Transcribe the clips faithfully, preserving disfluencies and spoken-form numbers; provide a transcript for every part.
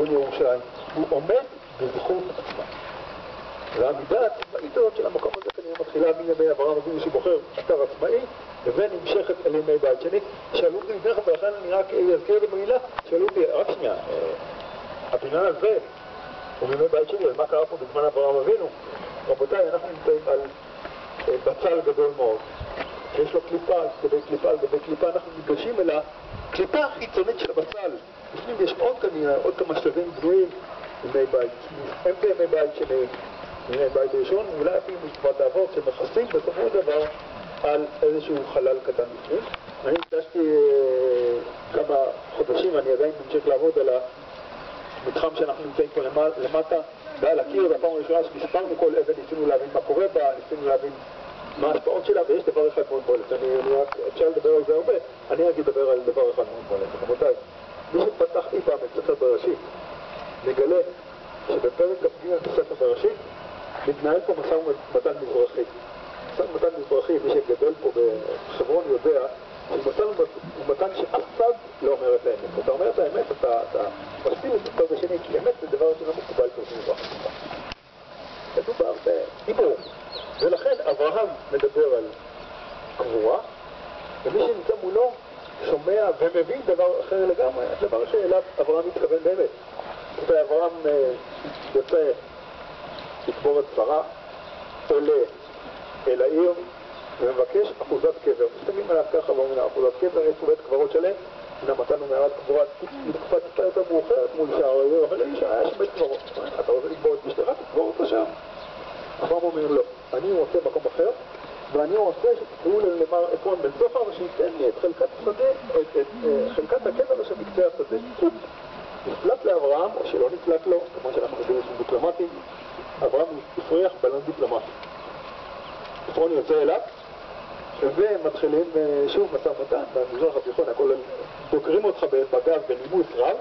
לכיוון ירושלים, הוא עומד בזכות עצמה. והעמידה העצמאית הזאת של המקום הזה כנראה מתחילה מימי אברהם אבינו שבוחר אתר עצמאי, ונמשכת אל ימי בית שני. שאלו אותי לפני כן, ולכן אני רק אזכיר במילה, שאלו אותי, רק שנייה, הבניין הזה הוא מימי בית שני, מה קרה פה בזמן אברהם אבינו? רבותיי, אנחנו נמצאים על בצל גדול מאוד, שיש לו קליפה, על גבי קליפה, על גבי קליפה, אנחנו ניגשים אל הקליפה החיצונית של הבצל. לפנים יש עוד כנראה, עוד כמה שלבים בנויים ימי בית, הם בימי בית שני, ימי בית ראשון, אולי אפילו מתקופת האבות שמכסים בסופו של דבר על איזשהו חלל קטן בפנים. אני הקדשתי כמה חודשים, אני עדיין ממשיך לעבוד על המתחם שאנחנו נמצאים פה למטה, ועל הקיר, בפעם הראשונה שנספרנו כל אבן, ניסינו להבין מה קורה בה, ניסינו להבין מה ההשפעות שלה, ויש דבר אחד מאוד בולט. אני, אני רק, אפשר לדבר על זה הרבה, אני רק אדבר על דבר אחד מאוד בולט. רבותיי, מי שפתח אי פעם את ספר בראשית, נגלה שבפרק כ"ג בספר בראשית מתנהל פה משא ומתן מזרחי. משא ומתן מזרחי, מי שגדל פה בחברון יודע, הוא משא ומתן שאף צד לא אומר את האמת. אתה אומר את האמת, אתה, אתה מסכים את הצד השני, כי אמת זה דבר שלא מקובל כמו מזרח. מדובר בדיבור. ולכן אברהם מדבר על קבורה, ומי שנמצא מולו שומע ומבין דבר אחר לגמרי, דבר שאליו אברהם מתכוון באמת. ואברהם יוצא לקבור את שרה, עולה אל העיר ומבקש אחוזת קבר. מסתכלים עליו ככה ואומרים, אחוזת קבר, יש פה בית קברות שלם, הנה מתנו מערת קבורה מתקופה טיפה יותר מאוחרת מול שער העיר, אבל איש היה שם בית קברות. אתה רוצה לקבור את משתך, תקבור אותה שם. אברהם אומר לא, אני רוצה מקום אחר, ואני רוצה שתקראו למר עפרון בן סופר ושייתן לי את חלקת השדה, את, את חלקת הקבר אשר בקצה השדה. נפלט לאברהם, או שלא נפלט לו, כמו שאנחנו יודעים שהוא דיפלומטי, אברהם הפריח בלון דיפלומטי. עפרון יוצא אליו, ומתחילים שוב משא ומתן, במזרח התיכון, הכל דוקרים אותך בגב בנימוס רב.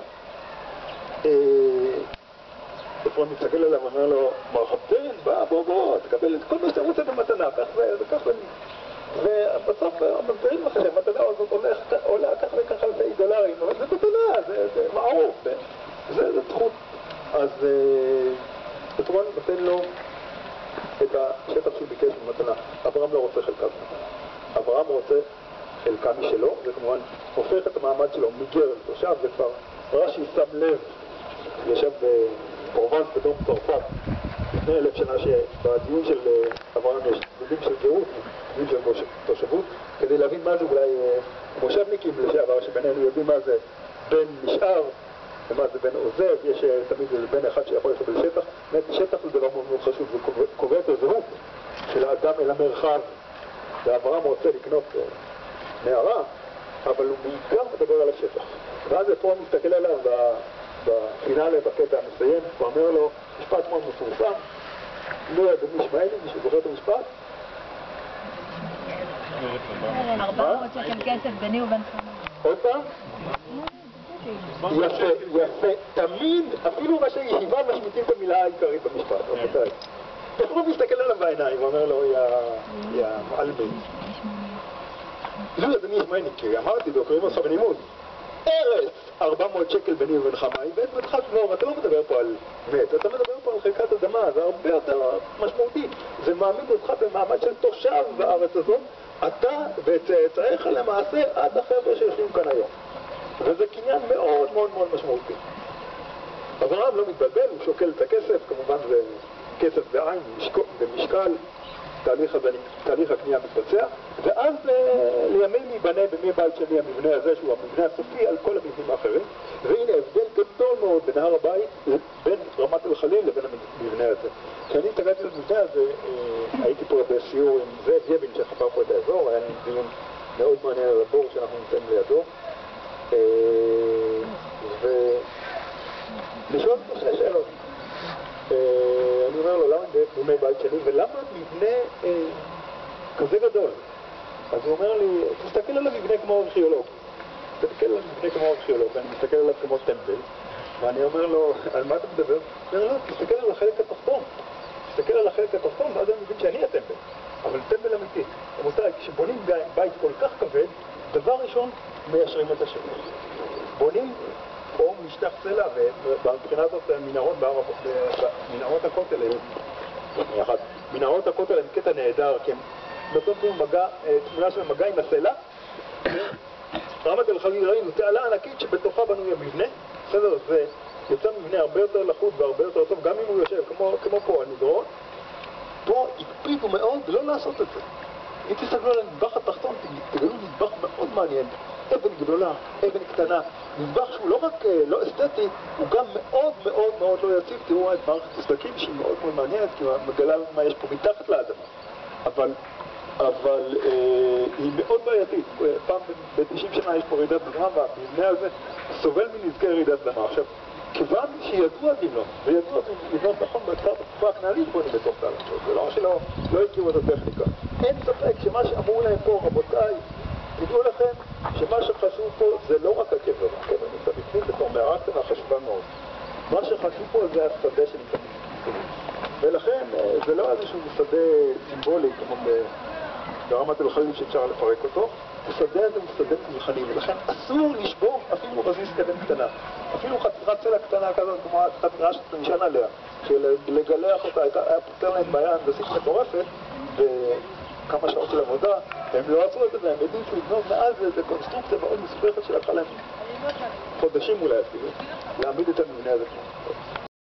עפרון מסתכל עליו ואומר לו, מרחבתן, בוא בוא בוא, תקבל את כל מה שאתה רוצה במתנה, כך וכך ובסוף מסבירים לך שהמתנה הזאת עולה כך וכך אלפי דולרים, אבל זה מתנה, זה מערוף, זה זכות. אז עפרון נותן לו את השטח שהוא ביקש במתנה. אברהם לא רוצה חלקה במתנה. אברהם רוצה חלקה משלו, וכמובן הופך את המעמד שלו מגר לתושב, וכבר רש"י שם לב, ישב בפרובנס בדרום צרפת לפני אלף שנה שבדיון של אברהם יש דיונים של גאות, דיונים של תושבות, כדי להבין מה זה אולי מושבניקים לשעבר שבינינו יודעים מה זה בן נשאר ומה זה בן עוזב, יש תמיד בן אחד שיכול לקבל שטח. שטח זה דבר מאוד מאוד חשוב, זה קובע את הזהות של האדם אל המרחב, ואברהם רוצה לקנות נערה, אבל הוא בעיקר מדבר על השטח. ואז עפרון מסתכל עליו בפינאלה, בקטע המסיים, הוא אומר לו, משפט מאוד מפורסם, לא אדוני ישמעאלי, מי שזוכר את המשפט? ארבע מאות שקל כסף ביני ובין חמור. עוד פעם? יפה, יפה, תמיד, אפילו ראשי ישיבה משמיטים את המילה העיקרית במשפט, רבותיי. עפרון מסתכל עליו בעיניים ואומר לו, יא מעלמי. לא אדוני ישמעאלי, כי אמרתי, דוקרים אותך בנימוס. ארץ ארבע מאות שקל ביני ובינך מים, ואת ביתך קבור. אתה לא מדבר פה על מת, אתה מדבר פה על חלקת אדמה, זה הרבה יותר משמעותי. זה מעמיד אותך במעמד של תושב בארץ הזאת, אתה וצאצאיך למעשה עד החבר'ה שיושבים כאן היום. וזה קניין מאוד מאוד מאוד משמעותי. אברהם לא מתבלבל, הוא שוקל את הכסף, כמובן זה כסף בעין, במשקל, תהליך, הזה, תהליך הקנייה מתבצע, ואז לימים ייבנה במי בית שני המבנה הזה, שהוא המבנה הסופי על כל המבנים האחרים, והנה הבדל גדול מאוד בין הר הבית, בין רמת אל חליל לבין המבנה הזה. כשאני הסתכלתי על המבנה הזה, הייתי פה בסיור עם זאב יבין שחפר פה את האזור, היה לי דיון מאוד מעניין על הבור שאנחנו נמצאים לידו, ולשאול אותו שתי שאלות. אני אומר לו, למה בימי בית שני, ולמה מבנה כזה גדול? אז הוא אומר לי, תסתכל עליו מבנה כמו ארכיאולוג. תסתכל עליו מבנה כמו ארכיאולוג, ואני מסתכל עליו כמו טמבל, ואני אומר לו, על מה אתה מדבר? הוא אומר לו, תסתכל על החלק התחתון. תסתכל על החלק התחתון, ואז אני מבין שאני הטמבל. אבל טמבל אמיתי. רבותיי, כשבונים בית כל כך כבד, דבר ראשון, מיישרים את השטח. בונים או משטח סלע, ובבחינה הזאת מנהרות מנהרות הכותל הם מנהרות הכותל הם קטע נהדר, כי הם נותנים מגע, תמונה של מגע עם הסלע. רמת אל-חליל ראינו תעלה ענקית שבתוכה בנוי המבנה, בסדר? זה יוצא מבנה הרבה יותר לחוט והרבה יותר טוב, גם אם הוא יושב כמו, כמו פה על מדרון. פה הקפידו מאוד לא לעשות את זה. אם תסתכלו על הנדבך התחתון, תגלו נדבך מאוד מעניין. אבן גדולה, אבן קטנה, נדבך שהוא לא רק לא אסתטי, הוא גם מאוד מאוד מאוד לא יציב. תראו את מערכת הסדקים שהיא מאוד מאוד מעניינת, כי הוא מגלה מה יש פה מתחת לאדמה. אבל, אבל אה, היא מאוד בעייתית. פעם ב-תשעים שנה יש פה רעידת אדמה, והמבנה הזה סובל מנזקי רעידת אדמה. עכשיו, כיוון שידעו על לבנות, וידעו לבנות נכון בתקופה הכנענית בונים בתוך תעלה. זה לא שלא לא הכירו את הטכניקה. אין ספק שמה שאמרו להם פה, רבותיי, תדעו לכם שמה שחשוב פה זה לא רק הקבר, הקבר נמצא בפנים בתור מערה קטנה חשובה מאוד. מה שחשוב פה זה השדה שנמצא בפנים. ולכן זה לא איזשהו שדה סימבולי כמו ברמת אל-חליל שאפשר לפרק אותו. השדה הזה הוא שדה מלחני, ולכן אסור לשבור אפילו רזיז אבן קטנה. אפילו חתיכת סלע קטנה כזאת, כמו חתיכה שאתה נשען עליה, שלגלח אותה היה פותר להם בעיה הנדסית מטורפת, וכמה שעות של עבודה, הם לא עשו את זה, והם העדיפו לבנות מאז איזו קונסטרוקציה מאוד מסובכת שלקחה להם חודשים אולי אפילו, להעמיד את המבנה הזה.